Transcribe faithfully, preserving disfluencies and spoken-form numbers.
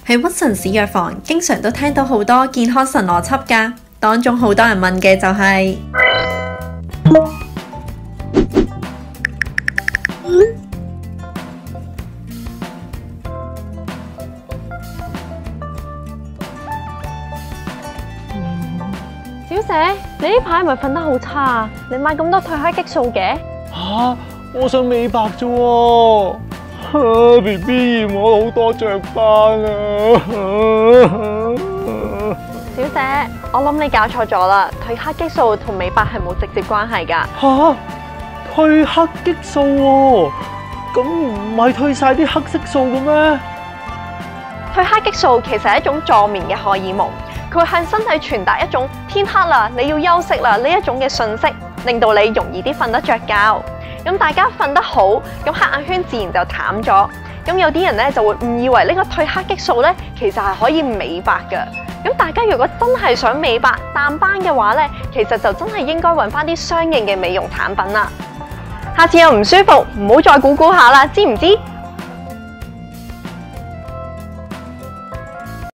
喺屈臣氏藥房，經常都聽到好多健康神邏輯㗎，當中好多人問嘅就係、 小姐，你呢排係咪瞓得好差啊？你買咁多褪黑激素嘅？ 吓，我想美白啫喎。B B 嫌我好多雀斑啊！ 小姐，我諗你搞錯咗啦，褪黑激素同美白係冇直接關係㗎。 吓，褪黑激素喎，咁唔係褪晒啲黑色素嘅咩？ 褪黑激素其實係一種助眠嘅荷爾蒙，佢會向身體傳達一種天黑啦，你要休息啦呢一種嘅訊息，令到你容易啲瞓得着覺。咁大家瞓得好，咁黑眼圈自然就淡咗。咁有啲人咧就會誤以為呢個褪黑激素咧，其實係可以美白㗎。咁大家如果真係想美白淡斑嘅話咧，其實就真係應該揾翻啲相應嘅美容產品啦。下次有唔舒服，唔好再估估下啦，知唔知？